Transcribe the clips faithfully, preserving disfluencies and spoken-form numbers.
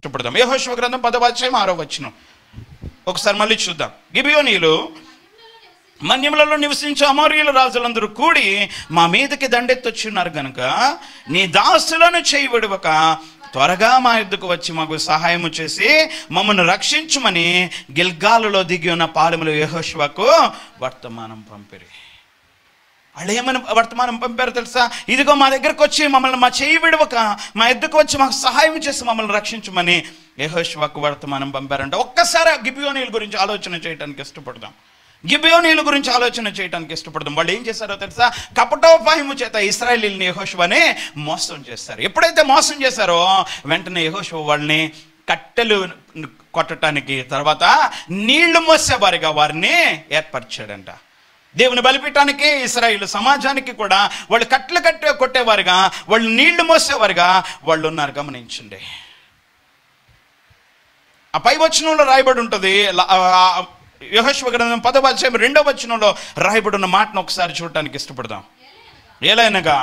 ఇష్టపడదాం. యెహోషువ గ్రంథం పదవ అధ్యాయం ఆరో వచనం ఒకసారి మళ్ళీ చూద్దాం. గిబియోనీయులు మన్యములలో నివసించే అమోరీయుల రాజులందరూ కూడి మా మీదకి దండెత్తొచ్చున్నారు గనుక నీ దాసులను చేయి విడవక త్వరగా మా యుద్ధకు వచ్చి మాకు సహాయము చేసి మమ్మల్ని రక్షించుమని గిల్గాలులో దిగి ఉన్న పాలెములో యెహోషువకు వర్తమానం పంపిరి. వాళ్ళు ఏమని వర్తమానం పంపారు తెలుసా? ఇదిగో మా దగ్గరకు వచ్చి మమ్మల్ని మా చేయి విడవక మా యుద్ధకు వచ్చి మాకు సహాయం చేసి మమ్మల్ని రక్షించమని యెహోషువకు వర్తమానం పంపారంట. ఒక్కసారి గిబియోనీయుల గురించి ఆలోచన చేయడానికి ఇష్టపడదాం. గిబియోనీయుల గురించి ఆలోచన చేయడానికి ఇష్టపడదాం. వాళ్ళు ఏం చేశారో తెలుసా? కపటోపాయము చేత ఇశ్రాయేలీయుల్ని యెహోషువని మోసం చేశారు. ఎప్పుడైతే మోసం చేశారో వెంటనే యెహోషువ వాళ్ళని కట్టెలు కొట్టడానికి, తర్వాత నీళ్లు మోసేవారిగా వారిని ఏర్పరిచాడంట. దేవుని బలిపీఠానికి, ఇశ్రాయేలు సమాజానికి కూడా వాళ్ళు కట్టెలు కట్టే కొట్టేవారుగా, వాళ్ళు నీళ్లు మోసేవారుగా వాళ్ళు ఉన్నారు. గమనించండి. ఆ పై వచనంలో రాయబడి ఉంటుంది. యెహోషువ గ్రంథం పదవ అధ్యాయం రెండవ వచనంలో రాయబడి ఉన్న మాటను ఒకసారి చూడటానికి ఇష్టపడదాం. ఏలైనగా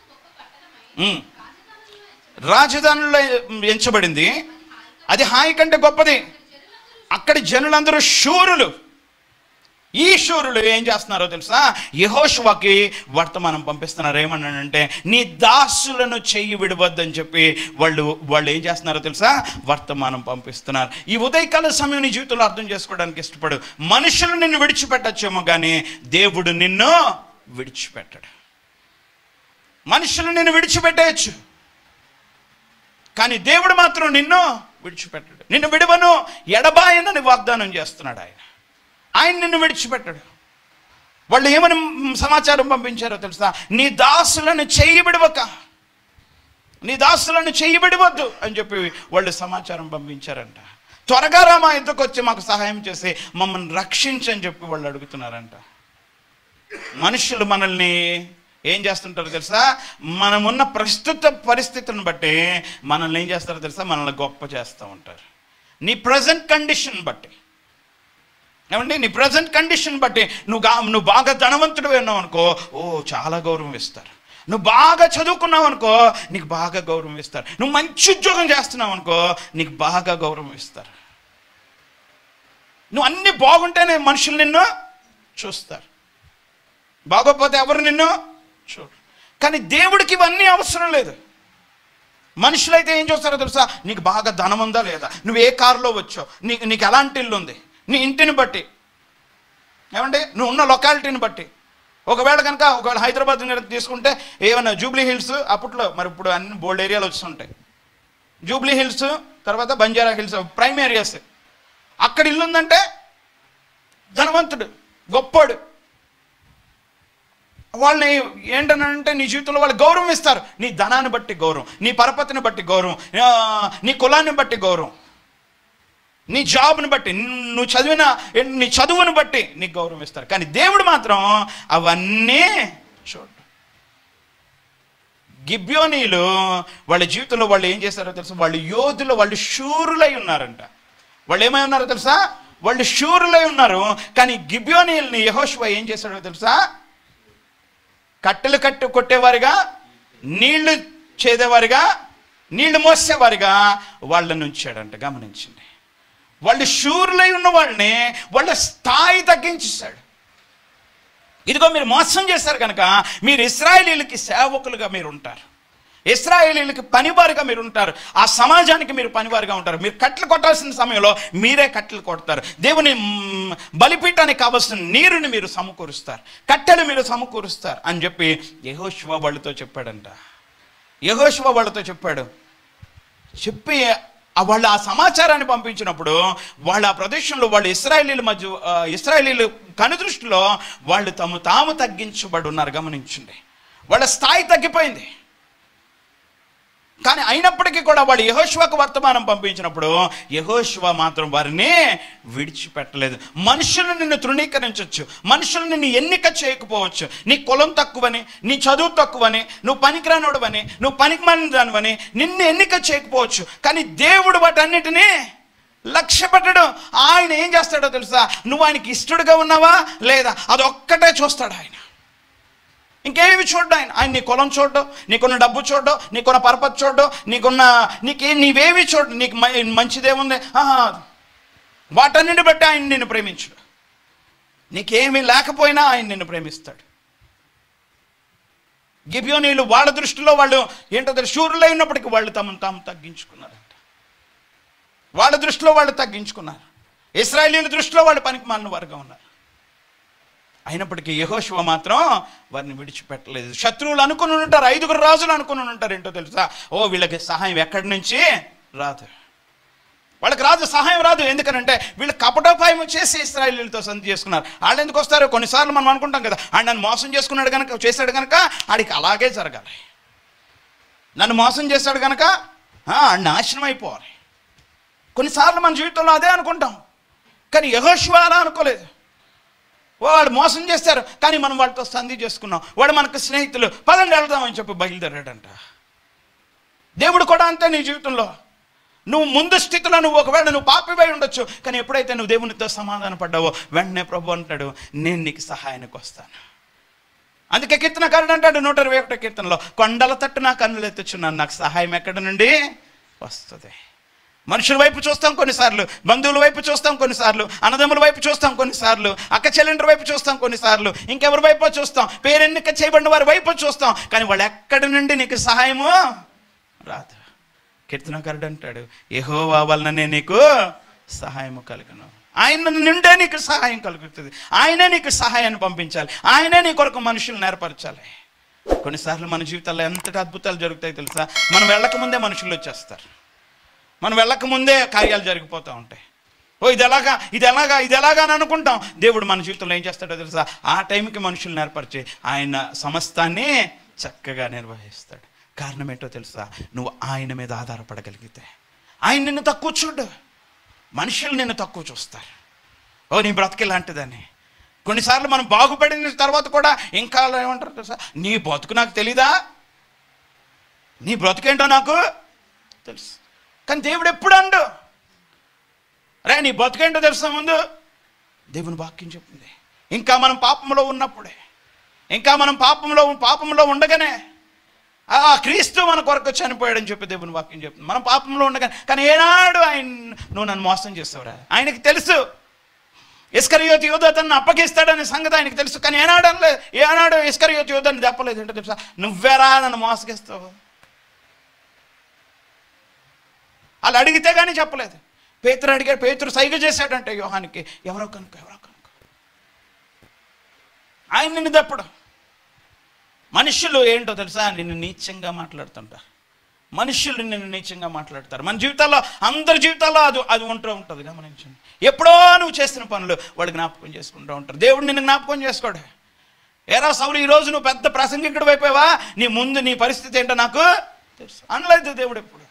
రాజధానిలో ఎంచబడింది, అది హాయి కంటే గొప్పది. అక్కడి జనులందరూ శూరులు. ఈ శూరులు ఏం చేస్తున్నారో తెలుసా? యెహోషువకి వర్తమానం పంపిస్తున్నారు. ఏమన్నానంటే నీ దాసులను చెయ్యి విడవద్దని చెప్పి వాళ్ళు వాళ్ళు ఏం చేస్తున్నారో తెలుసా? వర్తమానం పంపిస్తున్నారు. ఈ ఉదయకాల సమయం నీ జీవితంలో అర్థం చేసుకోవడానికి ఇష్టపడు. మనుషులు నిన్ను విడిచిపెట్టచ్చేమో కానీ దేవుడు నిన్ను విడిచిపెట్టడు. మనుషులు నిన్ను విడిచిపెట్టేయచ్చు కానీ దేవుడు మాత్రం నిన్ను విడిచిపెట్టడు. నిన్ను విడవను ఎడబాయనని వాగ్దానం చేస్తున్నాడు ఆయన. ఆయన నిన్ను విడిచిపెట్టాడు. వాళ్ళు ఏమని సమాచారం పంపించారో తెలుసా? నీ దాసులను చెయ్యి విడవక, నీ దాసులను చెయ్యి విడవద్దు అని చెప్పి వాళ్ళు సమాచారం పంపించారంట. త్వరగా రా మా ఇంటికి వచ్చి మాకు సహాయం చేసి మమ్మల్ని రక్షించని చెప్పి వాళ్ళు అడుగుతున్నారంట. మనుషులు మనల్ని ఏం చేస్తుంటారో తెలుసా? మనమున్న ప్రస్తుత పరిస్థితిని బట్టి మనల్ని ఏం చేస్తారో తెలుసా? మనల్ని గొప్ప చేస్తూ ఉంటారు. నీ ప్రజెంట్ కండిషన్ బట్టి, ఏమండి, నీ ప్రజెంట్ కండిషన్ బట్టి నువ్వు నువ్వు బాగా ధనవంతుడు ఉన్నావు అనుకో, ఓ చాలా గౌరవం ఇస్తారు. నువ్వు బాగా చదువుకున్నావు అనుకో, నీకు బాగా గౌరవం ఇస్తారు. నువ్వు మంచి ఉద్యోగం చేస్తున్నావు అనుకో, నీకు బాగా గౌరవం ఇస్తారు. నువ్వు అన్నీ బాగుంటేనే మనుషులు నిన్ను చూస్తారు, బాగోపోతే ఎవరు నిన్ను చూడు. కానీ దేవుడికి ఇవన్నీ అవసరం లేదు. మనుషులైతే ఏం చూస్తారో తెలుసా? నీకు బాగా ధనం ఉందా లేదా, నువ్వు ఏ కారులో వచ్చావు, నీకు నీకు ఎలాంటి ఇల్లు ఉంది, నీ ఇంటిని బట్టి, ఏమంటే నువ్వు ఉన్న లొకాలిటీని బట్టి. ఒకవేళ కనుక ఒకవేళ హైదరాబాద్ తీసుకుంటే ఏమైనా జూబ్లీ హిల్స్, అప్పట్లో మరి ఇప్పుడు అన్ని బోల్డ్ ఏరియాలు వస్తుంటాయి. జూబ్లీ హిల్స్, తర్వాత బంజారా హిల్స్, ప్రైమ్ ఏరియాస్. అక్కడ ఇల్లు ఉందంటే ధనవంతుడు, గొప్పోడు. వాళ్ళని ఏంటనంటే నీ జీవితంలో వాళ్ళు గౌరవం ఇస్తారు. నీ ధనాన్ని బట్టి గౌరవం, నీ పరపతిని బట్టి గౌరవం, నీ కులాన్ని బట్టి గౌరవం, నీ జాబ్ని బట్టి, నువ్వు చదివిన నీ చదువుని బట్టి నీకు గౌరవం ఇస్తారు. కానీ దేవుడు మాత్రం అవన్నీ చూడు. గిబియోనీయులు వాళ్ళ జీవితంలో వాళ్ళు ఏం చేస్తారో తెలుసా? వాళ్ళు యోధులు, వాళ్ళు శూరులై ఉన్నారంట. వాళ్ళు ఏమై ఉన్నారో తెలుసా? వాళ్ళు శూరులై ఉన్నారు. కానీ గిబియోనీయుల్ని యెహోషువ ఏం చేశాడో తెలుసా? కట్టెలు కట్టు కొట్టేవారిగా, నీళ్లు చేదేవారిగా, నీళ్లు మోసేవారిగా వాళ్ళని ఉంచాడంట. గమనించండి. వాళ్ళు శూరులై ఉన్న వాళ్ళని వాళ్ళ స్థాయి తగ్గించేశాడు. ఇదిగో మీరు మోసం చేశారు కనుక మీరు ఇశ్రాయేలీయులకి సేవకులుగా మీరు ఉంటారు, ఇశ్రాయేలీయులకి పనివారిగా మీరు ఉంటారు, ఆ సమాజానికి మీరు పనివారిగా ఉంటారు. మీరు కట్టెలు కొట్టాల్సిన సమయంలో మీరే కట్టెలు కొడతారు. దేవుని బలిపీఠానికి కావాల్సిన నీరుని మీరు సమకూరుస్తారు, కట్టెలు మీరు సమకూరుస్తారు అని చెప్పి యెహోషువ వాళ్ళతో చెప్పాడంట. యెహోషువ వాళ్ళతో చెప్పాడు. చెప్పి వాళ్ళు ఆ సమాచారాన్ని పంపించినప్పుడు వాళ్ళు ఆ ప్రదేశంలో వాళ్ళు ఇశ్రాయేలీయుల మధ్య ఇశ్రాయేలీయుల కనుదృష్టిలో వాళ్ళు తాము తాము తగ్గించబడి ఉన్నారు. గమనించండి. వాళ్ళ స్థాయి తగ్గిపోయింది. కానీ అయినప్పటికీ కూడా వాళ్ళు యెహోషువకు వర్తమానం పంపించినప్పుడు యెహోషువ మాత్రం వారిని విడిచిపెట్టలేదు. మనుషులు నిన్ను తృణీకరించవచ్చు, మనుషులు నిన్ను ఎన్నిక చేయకపోవచ్చు. నీ కులం తక్కువని, నీ చదువు తక్కువని, నువ్వు పనికిరానోడువని, నువ్వు పనికిమాలిన దానివని నిన్ను ఎన్నిక చేయకపోవచ్చు. కానీ దేవుడు వాటన్నిటినీ లక్ష్య పెట్టడు. ఆయన ఏం చేస్తాడో తెలుసా? నువ్వు ఆయనకి ఇష్టడుగా ఉన్నావా లేదా, అదొక్కటే చూస్తాడు ఆయన. ఇంకేమి చూడ్డు ఆయన. ఆయన నీ కులం చూడ్డు, నీకున్న డబ్బు చూడ్డు, నీకున్న పరపతి చూడ్డు, నీకున్న నీకే నీవేవి చూడ్డు, నీకు మంచిదేముంది, వాటన్నింటిని బట్టి ఆయన నిన్ను ప్రేమించడు. నీకేమీ లేకపోయినా ఆయన నిన్ను ప్రేమిస్తాడు. గిబియోనీయులు వాళ్ళ దృష్టిలో వాళ్ళు ఏంటో శూరులై ఉన్నప్పటికీ వాళ్ళు తమను తాము తగ్గించుకున్నారంట. వాళ్ళ దృష్టిలో వాళ్ళు తగ్గించుకున్నారు. ఇశ్రాయేలీయుల దృష్టిలో వాళ్ళు పనికి మాలిన వారుగా ఉన్నారు. అయినప్పటికీ యెహోషువ మాత్రం వారిని విడిచిపెట్టలేదు. శత్రువులు అనుకుని ఉంటారు, ఐదుగురు రాజులు అనుకుని ఉంటారు ఏంటో తెలుసా, ఓ వీళ్ళకి సహాయం ఎక్కడి నుంచి రాదు, వాళ్ళకి రాదు, సహాయం రాదు. ఎందుకనంటే వీళ్ళు కపటోపాయం చేసి ఇశ్రాయేలీయులతో సంధి చేసుకున్నారు. వాళ్ళు ఎందుకు వస్తారు? కొన్నిసార్లు మనం అనుకుంటాం కదా, ఆయన నన్ను మోసం చేసుకున్నాడు కనుక చేశాడు కనుక ఆడికి అలాగే జరగాలి, నన్ను మోసం చేశాడు కనుక ఆడి నాశనం అయిపోవాలి. కొన్నిసార్లు మన జీవితంలో అదే అనుకుంటాం. కానీ యెహోషువ అలా అనుకోలేదు. వాళ్ళు మోసం చేస్తారు కానీ మనం వాళ్ళతో సంధి చేసుకున్నాం, వాడు మనకు స్నేహితులు, పదండి వెళ్దామని చెప్పి బయలుదేరాడంట. దేవుడు కూడా అంతే. నీ జీవితంలో నువ్వు ముందు స్థితిలో నువ్వు ఒకవేళ నువ్వు పాపివై ఉండొచ్చు, కానీ ఎప్పుడైతే నువ్వు దేవునితో సమాధాన పడ్డావో వెంటనే ప్రభు అంటాడు, నేను నీకు సహాయానికి వస్తాను. అందుకే కీర్తనకారుడు అంటాడు నూట ఇరవై ఒకటో కీర్తనలో, కొండల తట్టు నా కన్నులు ఎత్తుచున్నాను, నాకు సహాయం ఎక్కడి నుండి వస్తుంది. మనుషుల వైపు చూస్తాం కొన్నిసార్లు, బంధువుల వైపు చూస్తాం కొన్నిసార్లు, అన్నదమ్ముల వైపు చూస్తాం కొన్నిసార్లు, అక్క చెల్లెండ్ర వైపు చూస్తాం కొన్నిసార్లు, ఇంకెవరి వైపు చూస్తాం, పేరెన్నిక చేయబడిన వారి వైపు చూస్తాం, కానీ వాళ్ళు ఎక్కడి నుండి నీకు సహాయము రాదు. కీర్తనకారుడు అంటాడు, యెహోవా వలననే నీకు సహాయము కలుగును. ఆయన నుండే నీకు సహాయం కలుగుతుంది. ఆయనే నీకు సహాయాన్ని పంపించాలి, ఆయనే నీ కొరకు మనుషులు నేర్పరచాలి. కొన్నిసార్లు మన జీవితాల్లో ఎంతటి అద్భుతాలు జరుగుతాయి తెలుసా, మనం వెళ్ళక ముందే మనుషులు వచ్చేస్తారు, మనం వెళ్ళక ముందే కార్యాలు జరిగిపోతూ ఉంటాయి. ఓ ఇది ఎలాగా ఇది ఎలాగా ఇది ఎలాగా అని అనుకుంటాం. దేవుడు మన జీవితంలో ఏం చేస్తాడో తెలుసా, ఆ టైంకి మనుషులు నేర్పరిచి ఆయన సమస్తాన్ని చక్కగా నిర్వహిస్తాడు. కారణం ఏంటో తెలుసా, నువ్వు ఆయన మీద ఆధారపడగలిగితే. ఆయన నిన్ను తక్కువ చూడు, మనుషులు నిన్ను తక్కువ చూస్తారు. ఓ నీ బ్రతికి లాంటిదని. కొన్నిసార్లు మనం బాగుపడిన తర్వాత కూడా ఇంకా ఏమంటారు తెలుసా, నీ బ్రతుకు నాకు తెలీదా, నీ బ్రతుకేంటో నాకు తెలుసు. కానీ దేవుడు ఎప్పుడు అండు, రే నీ బ్రతుకేంటో తెలుసా ముందు దేవుని వాక్యం చెప్తుంది. ఇంకా మనం పాపంలో ఉన్నప్పుడే, ఇంకా మనం పాపంలో పాపంలో ఉండగానే ఆ క్రీస్తు మన కొరకు చనిపోయాడని చెప్పి దేవుని వాక్యం చెప్తుంది. మనం పాపంలో ఉండగానే, కానీ ఏనాడు ఆయన నువ్వు నన్ను మోసం చేస్తావురా, ఆయనకి తెలుసు. ఇస్కరియోతు యూదా తనను అప్పగిస్తాడనే సంగతి ఆయనకి తెలుసు, కానీ ఏనాడు అనలేదు, ఏనాడు ఇస్కరియోతు యూదాని చెప్పలేదు. ఏంటో తెలుసా, నువ్వేరా నన్ను మోసగిస్తావు, వాళ్ళు అడిగితే కానీ చెప్పలేదు. పేతురు అడిగాడు, పేతురు సైగ చేశాడంటే యోహానికి, ఎవరో కనుక ఎవరో కనుక ఆయన నిన్ను తప్పడు. మనుషులు ఏంటో తెలుసా, నిన్ను నీచంగా మాట్లాడుతుంటారు, మనుషులు నిన్ను నీచంగా మాట్లాడతారు. మన జీవితాల్లో అందరి జీవితాల్లో అది అది ఉంటూ ఉంటుంది. గమనించండి, ఎప్పుడో నువ్వు చేసిన పనులు వాడు జ్ఞాపకం చేసుకుంటూ ఉంటారు. దేవుడు నిన్ను జ్ఞాపకం చేసుకోడు. ఏరా సౌలు ఈరోజు నువ్వు పెద్ద ప్రసంగికుడు అయిపోయావా, నీ ముందు నీ పరిస్థితి ఏంటో నాకు తెలుసు అనలేదు దేవుడు ఎప్పుడు.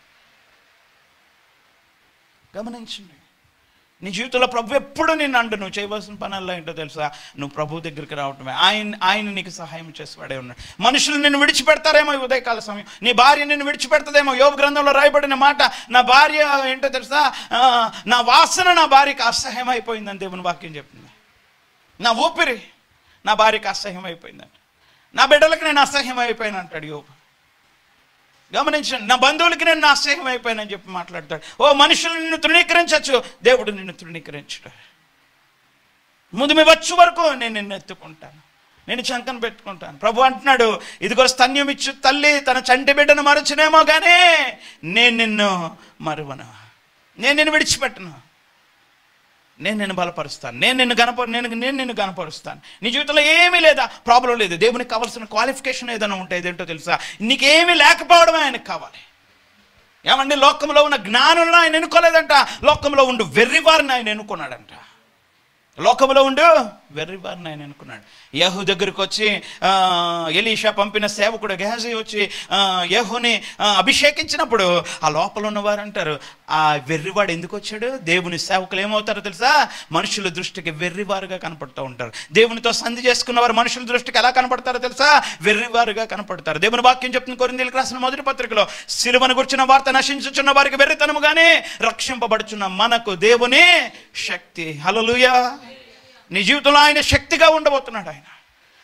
గమనించండి, నీ జీవితంలో ప్రభు ఎప్పుడు నిన్ను అండు, నువ్వు చేయవలసిన పనుల్లో ఏంటో తెలుసా, నువ్వు ప్రభు దగ్గరికి రావటమే. ఆయన ఆయన నీకు సహాయం చేసేవాడే ఉన్నాడు. మనుషులు నిన్ను విడిచిపెడతారేమో ఈ ఉదయకాల సమయం, నీ భార్య నిన్ను విడిచిపెడతాదేమో. యోబు గ్రంథంలో రాయబడిన మాట, నా భార్య ఏంటో తెలుసా, నా వాసన నా భార్యకి అసహ్యం అయిపోయిందని దేవుని వాక్యం చెప్తుంది. నా ఊపిరి నా భార్యకి అసహ్యం అయిపోయిందంట, నా బిడ్డలకి నేను అసహ్యం అయిపోయాను అంటాడు యోబు. గమనించండి, నా బంధువులకి నేను అసహ్యం అయిపోయానని చెప్పి మాట్లాడతాడు. ఓ మనుషులు నిన్ను తృణీకరించవచ్చు, దేవుడు నిన్ను తృణీకరించడు. ముందు మీ వచ్చు వరకు నేను నిన్ను ఎత్తుకుంటాను, నేను చంకను పెట్టుకుంటాను. ప్రభు అంటున్నాడు, ఇదిగో స్తన్యం ఇచ్చు తల్లి తన చంటి బిడ్డను మరచునేమో కానీ నేను నిన్ను మరువను, నేను నిన్ను విడిచిపెట్టను, నేను నిన్ను బలపరుస్తాను, నేను నిన్ను గనప నేను నేను నిన్ను గనపరుస్తాను. నీ జీవితంలో ఏమీ లేదా, ప్రాబ్లం లేదు. దేవునికి కావాల్సిన క్వాలిఫికేషన్ ఏదైనా ఉంటే ఏంటో తెలుసా, నీకేమీ లేకపోవడమే ఆయనకు కావాలి. ఏమండి, లోకంలో ఉన్న జ్ఞానులను ఆయన ఎన్నుకోలేదంట, లోకంలో ఉండు వెర్రివారిని ఆయన ఎన్నుకున్నాడంట. లోకంలో ఉండు వెర్రివారిని ఆయన ఎన్నుకున్నాడు. యెహూ దగ్గరికి వచ్చి ఎలీషా పంపిన సేవకుడు గెహజీ వచ్చి యెహూని అభిషేకించినప్పుడు ఆ లోపల ఉన్నవారు అంటారు, ఆ వెర్రివాడు ఎందుకు వచ్చాడు? దేవుని సేవకులు ఏమవుతారో తెలుసా, మనుషుల దృష్టికి వెర్రివారుగా కనపడుతూ ఉంటారు. దేవునితో సంధి చేసుకున్నవారు మనుషుల దృష్టికి ఎలా కనపడతారో తెలుసా, వెర్రివారుగా కనపడతారు. దేవుని వాక్యం చెప్తుంది కొరింథీయులకు రాసిన మొదటి పత్రికలో, సిలువను గుర్చిన వార్త నశించుచున్న వారికి వెర్రితనము గానీ రక్షింపబడుచున్న మనకు దేవుని శక్తి. హల్లెలూయా. నీ జీవితంలో ఆయన శక్తిగా ఉండబోతున్నాడు. ఆయన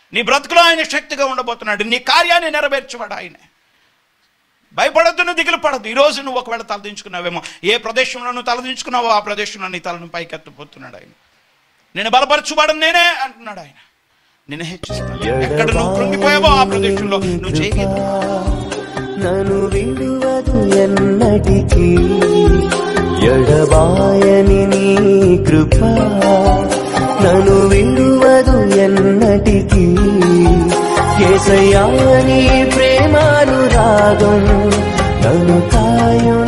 నీ బ్రతుకులో ఆయన శక్తిగా ఉండబోతున్నాడు. నీ కార్యాన్ని నెరవేర్చేవాడు ఆయనే. భయపడద్దు, నువ్వు దిగులు పడద్దు. ఈరోజు నువ్వు ఒకవేళ తలదించుకున్నావేమో, ఏ ప్రదేశంలో నువ్వు తలదించుకున్నావో ఆ ప్రదేశంలో నీ తలను పైకెత్తబోతున్నాడు ఆయన. నేను బలపరచువాడు నేనే అంటున్నాడు ఆయన. నేను హెచ్చిస్తాను. ఎక్కడ నువ్వు కృంగిపోయావో ఆ ప్రదేశంలో నువ్వు చేయగలవు. నన్ను విడువదు ఎన్నటికీ ఎడబాయని నీ కృప, నన్ను విడువదు ఎన్నటికీ. యేసయ్యా నీ ప్రేమానురాగం నన్ను కాయు